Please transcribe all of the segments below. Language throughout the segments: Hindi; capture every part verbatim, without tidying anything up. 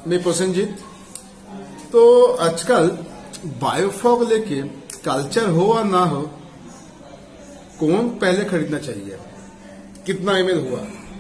मैं प्रसन्नजीत। तो आजकल बायोफॉग लेके कल्चर हो और ना हो, कौन पहले खरीदना चाहिए, कितना एमएल हुआ,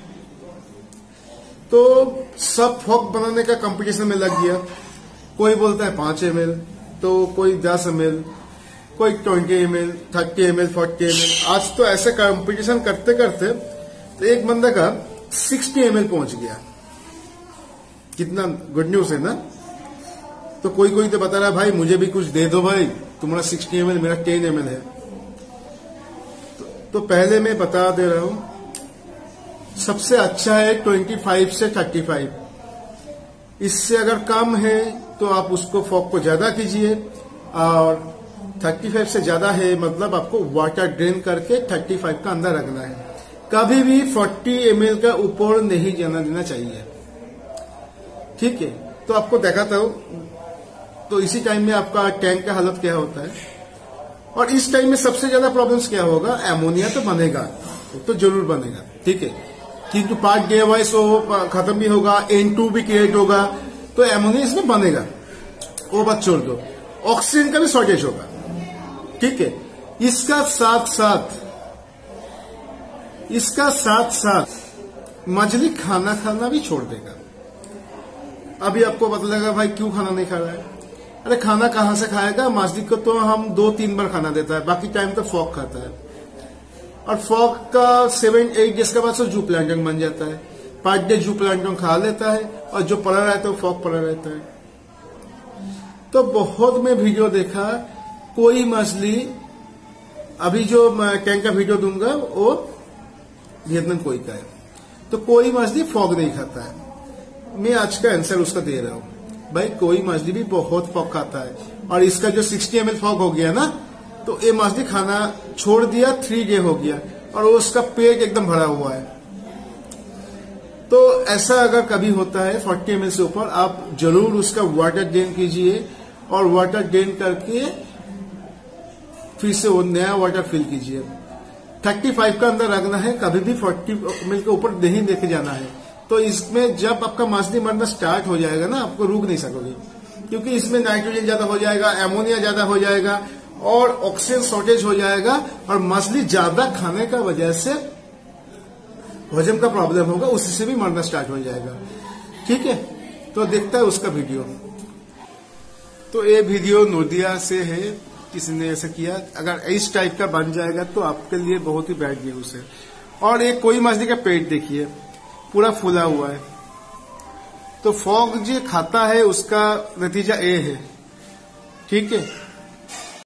तो सब फॉग बनाने का कंपटीशन में लग गया। कोई बोलता है पांच एमएल, तो कोई दस एमएल, कोई twenty ml, thirty ml, forty ml. आज तो ऐसे कंपटीशन करते करते तो एक बंदा का सिक्सटी एमएल पहुंच गया। कितना गुड न्यूज है ना। तो कोई कोई तो बता रहा है भाई मुझे भी कुछ दे दो भाई, तुम्हारा सिक्सटी एमएल मेरा टेन एमएल है। तो, तो पहले मैं बता दे रहा हूं, सबसे अच्छा है ट्वेंटी फाइव से थर्टी फाइव। इससे अगर कम है तो आप उसको फॉग को ज्यादा कीजिए, और थर्टी फाइव से ज्यादा है मतलब आपको वाटर ड्रेन करके थर्टी फाइव का अंदर रखना है। कभी भी फोर्टी एमएल का ऊपर नहीं जाना देना चाहिए, ठीक है। तो आपको दिखाता हूं। तो इसी टाइम में आपका टैंक का हालत क्या होता है, और इस टाइम में सबसे ज्यादा प्रॉब्लम्स क्या होगा। एमोनिया तो बनेगा, तो जरूर बनेगा, ठीक है, क्योंकि पार्ट डे वाइज वो खत्म भी होगा, एन टू भी क्रिएट होगा, तो एमोनिया इसमें बनेगा, वो बात छोड़ दो। ऑक्सीजन का भी शॉर्टेज होगा, ठीक है। इसका साथ साथ इसका साथ साथ मछली खाना खाना भी छोड़ देगा। अभी आपको पता लगा भाई क्यों खाना नहीं खा रहा है। अरे खाना कहां से खाएगा, मछली को तो हम दो तीन बार खाना देता है, बाकी टाइम तो फॉग खाता है। और फॉग का सेवन एट डेज के बाद से जू प्लांटन बन जाता है। पांच डे जू प्लांटन खा लेता है, और जो पड़ा रहता है वो फॉग पड़ा रहता है। तो बहुत में वीडियो देखा, कोई मछली, अभी जो टैंक का वीडियो दूंगा वो वियतनाम कोई का है, तो कोई मछली फॉग नहीं खाता है। मैं आज का आंसर उसका दे रहा हूं भाई, कोई मछली भी बहुत फॉग खाता है। और इसका जो सिक्सटी एमएल फॉग हो गया ना, तो ये मछली खाना छोड़ दिया, थ्री डे हो गया, और उसका पेट एकदम भरा हुआ है। तो ऐसा अगर कभी होता है फोर्टी एमएल से ऊपर, आप जरूर उसका वाटर ड्रेन कीजिए, और वाटर ड्रेन करके फिर से वो नया वाटर फिल कीजिए। थर्टी फाइव का अंदर रखना है, कभी भी फोर्टी एमएल के ऊपर नहीं लेके जाना है। तो इसमें जब आपका मछली मरना स्टार्ट हो जाएगा ना, आपको रोक नहीं सकोगे, क्योंकि इसमें नाइट्रोजन ज्यादा हो जाएगा, एमोनिया ज्यादा हो जाएगा, और ऑक्सीजन शॉर्टेज हो जाएगा, और मछली ज्यादा खाने का वजह से हजम का प्रॉब्लम होगा, उसी से भी मरना स्टार्ट हो जाएगा, ठीक है। तो देखता है उसका वीडियो। तो ये वीडियो नोदिया से है, किसी ने ऐसा किया। अगर इस टाइप का बन जाएगा तो आपके लिए बहुत ही बैड न्यूज है। और एक कोई मछली का पेट देखिए, पूरा फूला हुआ है। तो फॉग जो खाता है उसका नतीजा ए है, ठीक है।